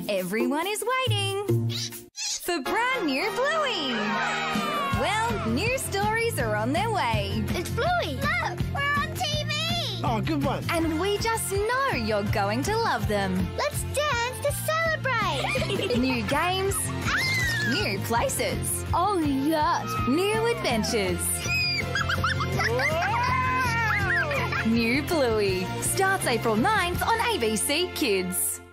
Everyone is waiting for brand new Bluey. Well, new stories are on their way. It's Bluey. Look, we're on TV. Oh, good one. And we just know you're going to love them. Let's dance to celebrate. New games, new places, Oh, yes. new adventures. New Bluey starts April 9th on ABC Kids.